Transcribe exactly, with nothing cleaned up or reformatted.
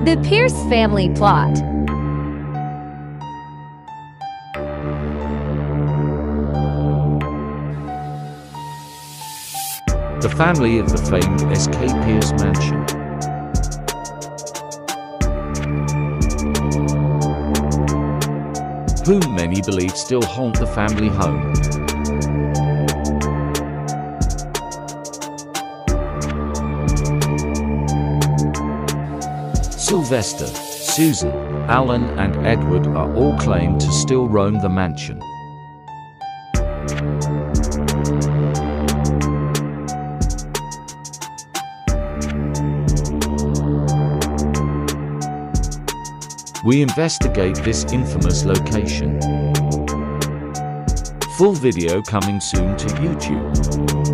The Pierce family plot. The family of the famed S K Pierce mansion. Whom many believe still haunt the family home. Sylvester, Susan, Alan and Edward are all claimed to still roam the mansion. We investigate this infamous location. Full video coming soon to YouTube.